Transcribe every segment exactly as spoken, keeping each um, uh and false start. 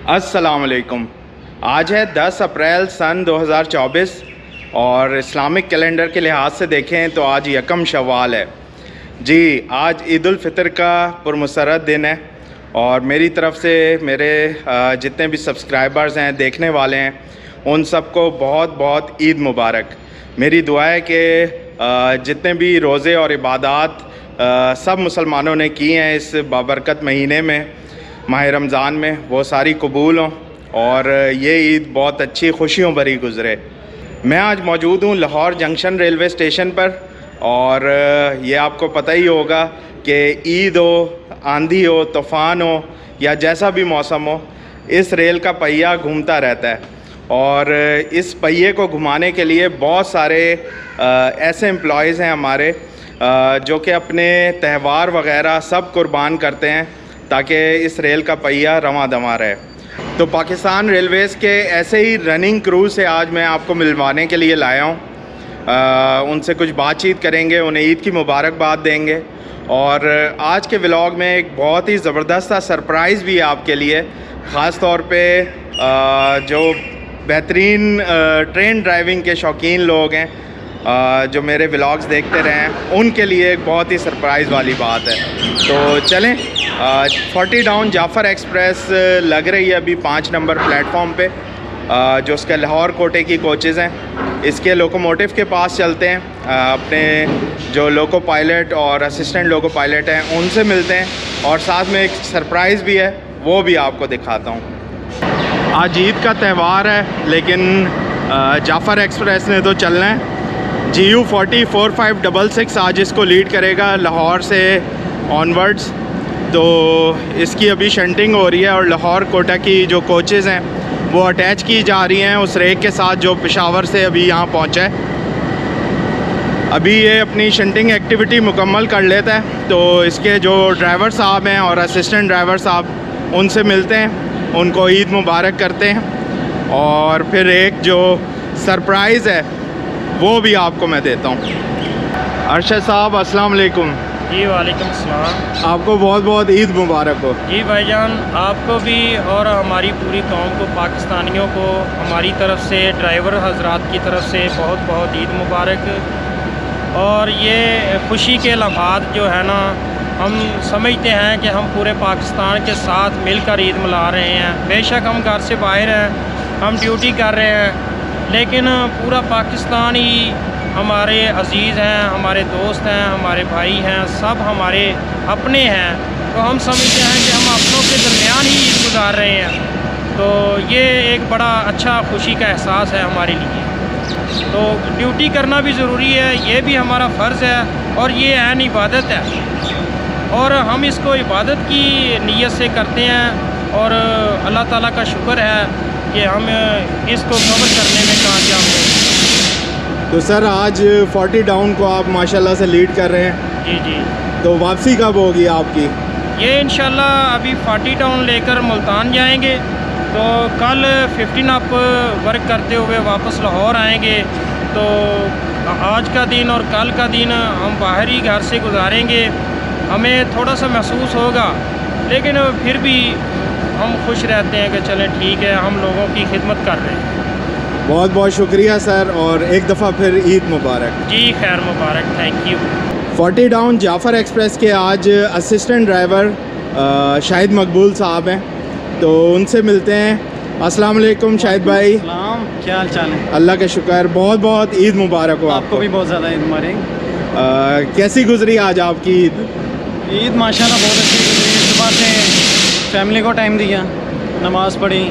अस्सलाम वालेकुम। आज है दस अप्रैल सन दो हज़ार चौबीस और इस्लामिक कैलेंडर के लिहाज से देखें तो आज यकम शव्वाल है जी। आज ईद-उल-फ़ितर का पुरमसरत दिन है और मेरी तरफ़ से मेरे जितने भी सब्सक्राइबर्स हैं, देखने वाले हैं, उन सबको बहुत बहुत ईद मुबारक। मेरी दुआ है कि जितने भी रोज़े और इबादत सब मुसलमानों ने की हैं इस बाबरकत महीने में, माह रमज़ान में, वो सारी कबूल हों और ये ईद बहुत अच्छी खुशियों भरी गुज़रे। मैं आज मौजूद हूँ लाहौर जंक्शन रेलवे स्टेशन पर और ये आपको पता ही होगा कि ईद हो, आंधी हो, तूफ़ान हो या जैसा भी मौसम हो, इस रेल का पहिया घूमता रहता है और इस पहिए को घुमाने के लिए बहुत सारे ऐसे एम्प्लॉयज़ हैं हमारे जो कि अपने त्यौहार वग़ैरह सब कुर्बान करते हैं ताकि इस रेल का पहिया रवां दवां रहे। तो पाकिस्तान रेलवेज़ के ऐसे ही रनिंग क्रू से आज मैं आपको मिलवाने के लिए लाया हूँ। उनसे कुछ बातचीत करेंगे, उन्हें ईद की मुबारकबाद देंगे और आज के व्लॉग में एक बहुत ही ज़बरदस्त सरप्राइज़ भी है आपके लिए। ख़ास तौर पे जो बेहतरीन ट्रेन ड्राइविंग के शौकीन लोग हैं जो मेरे व्लॉग्स देखते रहे हैं, उनके लिए एक बहुत ही सरप्राइज़ वाली बात है। तो चलें, फोर्टी डाउन जाफ़र एक्सप्रेस लग रही है अभी पाँच नंबर प्लेटफॉर्म पे, जो उसके लाहौर कोटे की कोचेज़ हैं। इसके लोकोमोटिव के पास चलते हैं, अपने जो लोको पायलट और असिस्टेंट लोको पायलट हैं उनसे मिलते हैं और साथ में एक सरप्राइज़ भी है, वो भी आपको दिखाता हूँ। आज ईद का त्यौहार है लेकिन जाफ़र एक्सप्रेस ने तो चलना है। G U forty four five double six आज इसको लीड करेगा लाहौर से ऑनवर्ड्स। तो इसकी अभी शंटिंग हो रही है और लाहौर कोटा की जो कोचेज़ हैं वो अटैच की जा रही हैं उस रेक के साथ जो पेशावर से अभी यहाँ पहुँचा है। अभी ये अपनी शंटिंग एक्टिविटी मुकम्मल कर लेता है तो इसके जो ड्राइवर साहब हैं और असिस्टेंट ड्राइवर साहब, उनसे मिलते हैं, उनको ईद मुबारक करते हैं और फिर एक जो सरप्राइज़ है वो भी आपको मैं देता हूँ। अरशद साहब अस्सलाम वालेकुम। जी वालेकुम सलाम। आपको बहुत बहुत ईद मुबारक हो। जी भाईजान, आपको भी और हमारी पूरी कौम को, पाकिस्तानियों को हमारी तरफ से, ड्राइवर हजरात की तरफ से बहुत बहुत ईद मुबारक। और ये खुशी के लम्हात जो है ना, हम समझते हैं कि हम पूरे पाकिस्तान के साथ मिलकर ईद मना रहे हैं। बेशक हम घर से बाहर हैं, हम ड्यूटी कर रहे हैं, लेकिन पूरा पाकिस्तान ही हमारे अज़ीज़ हैं, हमारे दोस्त हैं, हमारे भाई हैं, सब हमारे अपने हैं। तो हम समझते हैं कि हम अपनों के दरमियान ही ईद गुजार रहे हैं। तो ये एक बड़ा अच्छा खुशी का एहसास है हमारे लिए। तो ड्यूटी करना भी ज़रूरी है, ये भी हमारा फ़र्ज़ है और ये ऐन इबादत है और हम इसको इबादत की नीयत से करते हैं और अल्लाह ताला का शुक्र है कि हम इसको कवर करने में कामयाब हैं। तो सर आज फोर्टी डाउन को आप माशाल्लाह से लीड कर रहे हैं। जी जी। तो वापसी कब होगी आपकी? ये इंशाल्लाह अभी फोर्टी डाउन लेकर मुल्तान जाएंगे, तो कल फिफ्टीन अप वर्क करते हुए वापस लाहौर आएंगे। तो आज का दिन और कल का दिन हम बाहर ही घर से गुजारेंगे। हमें थोड़ा सा महसूस होगा लेकिन फिर भी हम खुश रहते हैं कि चलें ठीक है, हम लोगों की खिदमत कर रहे हैं। बहुत बहुत शुक्रिया सर और एक दफ़ा फिर ईद मुबारक। जी खैर मुबारक, thank you. Forty down Jaffar express के आज असिस्टेंट ड्राइवर शाहिद मकबूल साहब हैं, तो उनसे मिलते हैं। अस्सलाम वालेकुम शाहिद भाई। सलाम, क्या हाल चाल है? अल्लाह का शुक्र, बहुत बहुत ईद मुबारक हो। आपको भी बहुत ज़्यादा ईद मुबारक। कैसी गुजरी आज आपकी ईद? ईद माशाल्लाह बहुत अच्छी गुजरी। सुबह से फैमिली को टाइम दिया, नमाज़ पढ़ी,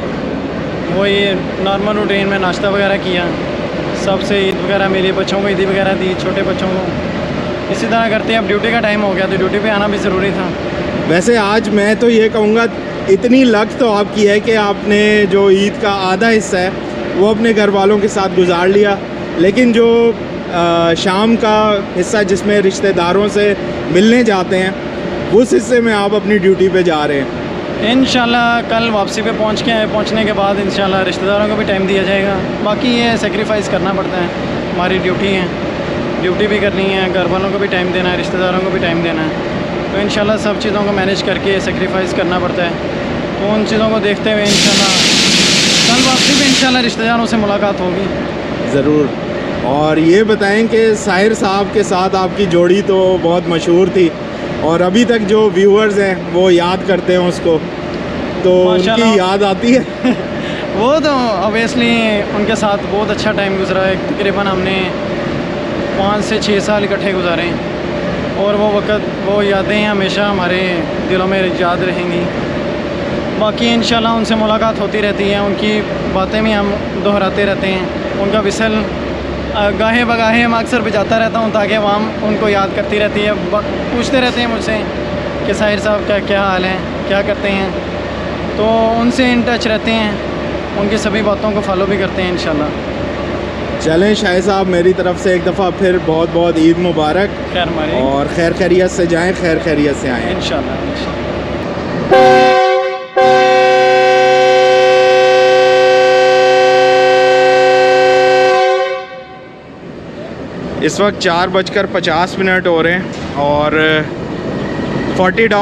वही नॉर्मल रूटीन में नाश्ता वगैरह किया, सबसे ईद वगैरह मेरे बच्चों को ईदी वगैरह दी, छोटे बच्चों को। इसी तरह करते हैं। अब ड्यूटी का टाइम हो गया तो ड्यूटी पे आना भी ज़रूरी था। वैसे आज मैं तो ये कहूँगा इतनी लक तो आपकी है कि आपने जो ईद का आधा हिस्सा है वो अपने घर वालों के साथ गुजार लिया, लेकिन जो आ, शाम का हिस्सा जिसमें रिश्तेदारों से मिलने जाते हैं, उस हिस्से में आप अपनी ड्यूटी पे जा रहे हैं। इंशाल्लाह कल वापसी पे पहुंच के पहुंचने के बाद इंशाल्लाह रिश्तेदारों को भी टाइम दिया जाएगा। बाकी ये सेक्रीफाइस करना पड़ता है, हमारी ड्यूटी है, ड्यूटी भी करनी है, घर वालों को भी टाइम देना है, रिश्तेदारों को भी टाइम देना है। तो इंशाल्लाह सब चीज़ों को मैनेज करके सेक्रीफाइस करना पड़ता है। तो उन चीज़ों को देखते हुए इंशाल्लाह कल वापसी भी इंशाल्लाह रिश्तेदारों से मुलाकात होगी ज़रूर। और ये बताएं कि साहिर साहब के साथ आपकी जोड़ी तो बहुत मशहूर थी और अभी तक जो व्यूअर्स हैं वो याद करते हैं उसको, तो उनकी याद आती है? वो तो ऑब्वियसली उनके साथ बहुत अच्छा टाइम गुजरा है। तकरीबन हमने पाँच से छः साल इकट्ठे गुजारे हैं और वो वक्त, वो यादें हमेशा हमारे दिलों में याद रहेंगी। बाकी इंशाल्लाह उनसे मुलाकात होती रहती है, उनकी बातें भी हम दोहराते रहते हैं। उनका विसल गाहे बगाहे मैं अक्सर बजाता रहता हूँ ताकि आवाम उनको याद करती रहती है। पूछते रहते हैं मुझसे कि साहिर साहब क्या क्या हाल है, क्या करते हैं, तो उनसे इन टच रहते हैं, उनकी सभी बातों को फॉलो भी करते हैं इंशाल्लाह। चलें शाहिद साहब, मेरी तरफ से एक दफ़ा फिर बहुत बहुत ईद मुबारक, खैर मारे और खैर खैरियत से जाएं, खैर खैरियत से आएँ इंशाल्लाह। इस वक्त चार बजकर पचास मिनट हो रहे हैं और forty down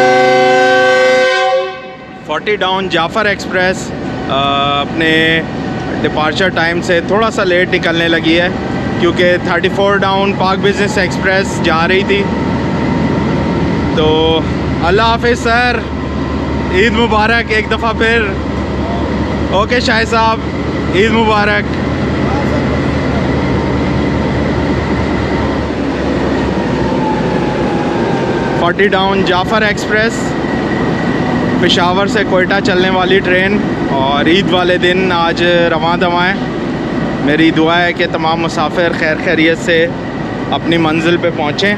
forty down Jaffar express अपने डिपार्चर टाइम से थोड़ा सा लेट निकलने लगी है क्योंकि thirty four down Pak business express जा रही थी। तो अल्लाह हाफिज़ सर, ईद मुबारक एक दफ़ा फिर। ओके शाहिद साहब, ईद मुबारक। Forty down Jaffar express Peshawar से कोयटा चलने वाली ट्रेन, और ईद वाले दिन आज रवां दवां है। मेरी दुआ है कि तमाम मुसाफिर खैर खैरियत से अपनी मंजिल पे पहुँचें।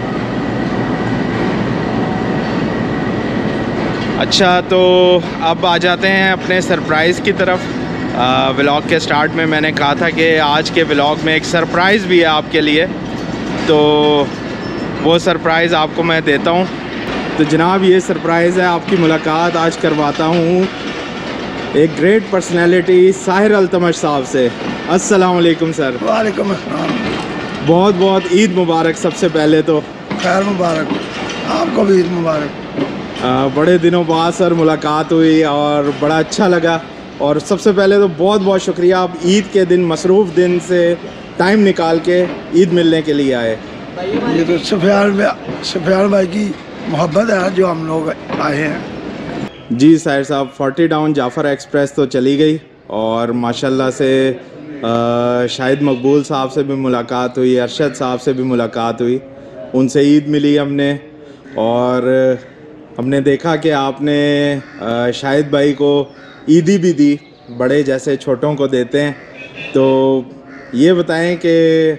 अच्छा, तो अब आ जाते हैं अपने सरप्राइज़ की तरफ। व्लॉग के स्टार्ट में मैंने कहा था कि आज के व्लॉग में एक सरप्राइज़ भी है आपके लिए, तो वो सरप्राइज़ आपको मैं देता हूँ। तो जनाब, ये सरप्राइज़ है, आपकी मुलाकात आज करवाता हूँ एक ग्रेट पर्सनैलिटी साहिर अल्तमश साहब से। अस्सलाम वालेकुम सर। वालेकुम अस्सलाम। बहुत बहुत ईद मुबारक। सबसे पहले तो खैर मुबारक, आपको भी ईद मुबारक। आ, बड़े दिनों बाद सर मुलाकात हुई और बड़ा अच्छा लगा। और सबसे पहले तो बहुत बहुत शुक्रिया, आप ईद के दिन, मसरूफ़ दिन से टाइम निकाल के ईद मिलने के लिए आए। ये तो सुफियान सुफियान भाई की मोहब्बत है जो हम लोग आए हैं। जी साहिर साहब, फोर्टी डाउन जाफ़र एक्सप्रेस तो चली गई और माशाल्लाह से शाहिद मकबूल साहब से भी मुलाकात हुई, अरशद साहब से भी मुलाकात हुई, उनसे ईद मिली हमने। और हमने देखा कि आपने शाहिद भाई को ईदी भी दी, बड़े जैसे छोटों को देते हैं। तो ये बताएं कि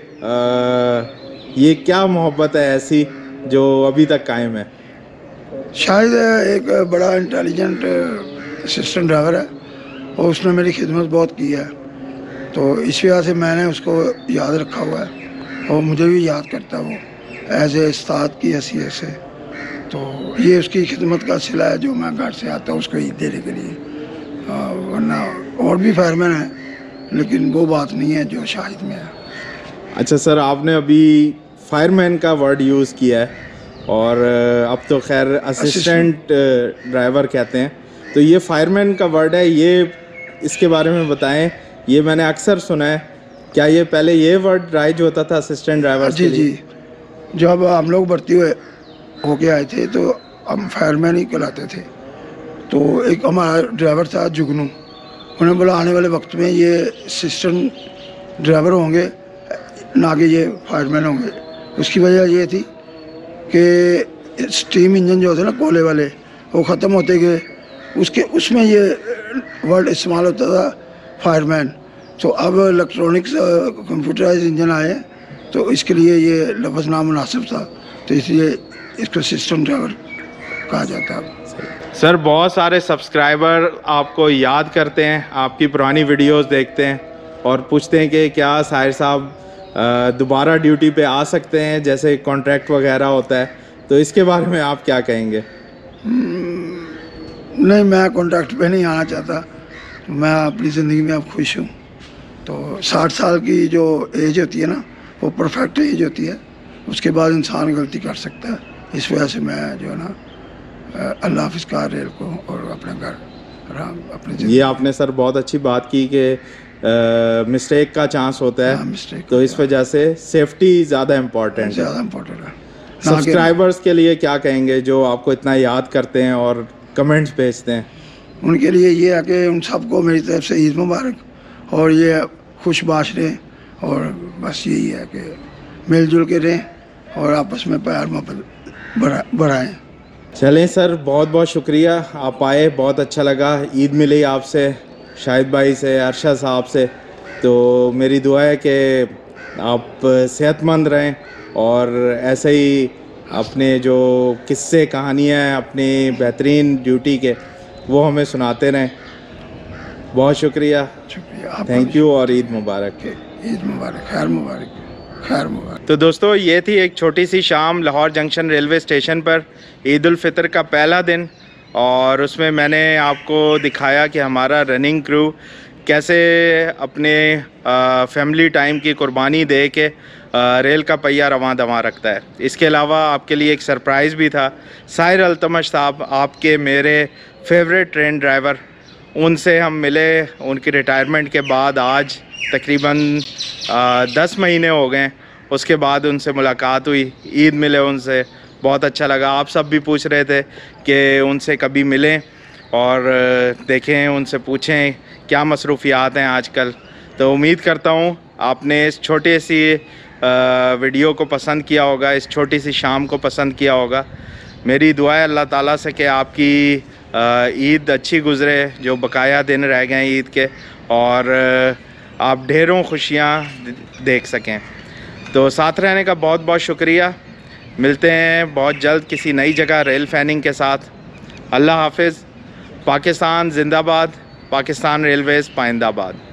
ये क्या मोहब्बत है ऐसी जो अभी तक कायम है? शाहिद एक बड़ा इंटेलिजेंट असिस्टेंट ड्राइवर है और उसने मेरी खिदमत बहुत की है, तो इस वजह से मैंने उसको याद रखा हुआ है और मुझे भी याद करता है वो एज ए उस्ताद की हैसियत से। तो ये उसकी खिदमत का सिला है जो मैं घर से आता हूँ उसको ईद देने के लिए। वरना और भी फायरमैन है लेकिन वो बात नहीं है जो शाहिद में है। अच्छा सर, आपने अभी फायरमैन का वर्ड यूज़ किया है और अब तो खैर असिस्टेंट ड्राइवर कहते हैं, तो ये फायरमैन का वर्ड है, ये इसके बारे में बताएं। ये मैंने अक्सर सुना है, क्या ये पहले ये वर्ड राइज होता था असिस्टेंट ड्राइवर? जी जी, जब हम लोग भर्ती हुए होके आए थे तो हम फायरमैन ही कहलाते थे। तो एक हमारा ड्राइवर था जुगनू, उन्होंने बोला आने वाले वक्त में ये असिस्टेंट ड्राइवर होंगे ना कि ये फायरमैन होंगे। उसकी वजह ये थी कि स्टीम इंजन जो होते ना कोयले वाले, वो ख़त्म होते गए, उसके उसमें ये वर्ड इस्तेमाल होता था फायरमैन। तो अब इलेक्ट्रॉनिक्स कंप्यूटराइज इंजन आए तो इसके लिए ये लफ्ज़ नामुनासिब था, तो इसलिए इसको असिस्टेंट ड्राइवर कहा जाता है। सर, बहुत सारे सब्सक्राइबर आपको याद करते हैं, आपकी पुरानी वीडियोस देखते हैं और पूछते हैं कि क्या साहिर साहब दोबारा ड्यूटी पे आ सकते हैं, जैसे कॉन्ट्रैक्ट वगैरह होता है, तो इसके बारे में आप क्या कहेंगे? नहीं, मैं कॉन्ट्रैक्ट पे नहीं आना चाहता, मैं अपनी ज़िंदगी में अब खुश हूँ। तो साठ साल की जो एज होती है ना, वो परफेक्ट एज होती है, उसके बाद इंसान गलती कर सकता है। इस वजह से मैं जो है ना अल्लाह हाफ़िज़ कहा रेल को और अपने घर आराम अपने ये जिंदगी। आपने सर बहुत अच्छी बात की कि मिस्टेक का चांस होता है, हाँ, मिस्टेक तो इस वजह से सेफ्टी ज़्यादा इम्पोर्टेंट है। ज़्यादा इम्पोर्टेंट है। ना कि सब्सक्राइबर्स के लिए क्या कहेंगे जो आपको इतना याद करते हैं और कमेंट्स भेजते हैं? उनके लिए ये है कि उन सबको मेरी तरफ से ईद मुबारक, और ये खुशबाश रहें, और बस यही है कि मिलजुल के रहें और आपस में प्यार मोहब्बत बढ़ा बढ़ाएँ। चलें सर, बहुत बहुत शुक्रिया, आप आए, बहुत अच्छा लगा। ईद मिली आपसे, शाहिद भाई से, अरशद साहब से। तो मेरी दुआ है कि आप सेहतमंद रहें और ऐसे ही अपने जो किस्से कहानियाँ हैं अपनी बेहतरीन ड्यूटी के, वो हमें सुनाते रहें। बहुत शुक्रिया, शुक्रिया आपका थैंक भी। यू और ईद मुबारक। ईद मुबारक, खैर मुबारक, खैर मुबारक। तो दोस्तों, ये थी एक छोटी सी शाम लाहौर जंक्शन रेलवे स्टेशन पर, ईद-उल-फितर का पहला दिन, और उसमें मैंने आपको दिखाया कि हमारा रनिंग क्रू कैसे अपने आ, फैमिली टाइम की कुर्बानी दे के आ, रेल का पहिया रवां दवां रखता है। इसके अलावा आपके लिए एक सरप्राइज़ भी था। साहिर अल्तमश साहब, आपके मेरे फेवरेट ट्रेन ड्राइवर, उनसे हम मिले उनकी रिटायरमेंट के बाद। आज तकरीबन आ, दस महीने हो गए, उसके बाद उनसे मुलाकात हुई, ईद मिले उनसे, बहुत अच्छा लगा। आप सब भी पूछ रहे थे कि उनसे कभी मिलें और देखें, उनसे पूछें क्या मसरूफ़ियात हैं आजकल। तो उम्मीद करता हूँ आपने इस छोटे सी वीडियो को पसंद किया होगा, इस छोटी सी शाम को पसंद किया होगा। मेरी दुआ है अल्लाह ताला से कि आपकी ईद अच्छी गुज़रे, जो बकाया दिन रह गए ईद के, और आप ढेरों खुशियाँ देख सकें। तो साथ रहने का बहुत बहुत शुक्रिया। मिलते हैं बहुत जल्द किसी नई जगह रेल फैनिंग के साथ। अल्लाह हाफिज़। पाकिस्तान जिंदाबाद, पाकिस्तान रेलवेज़ पाइंदाबाद।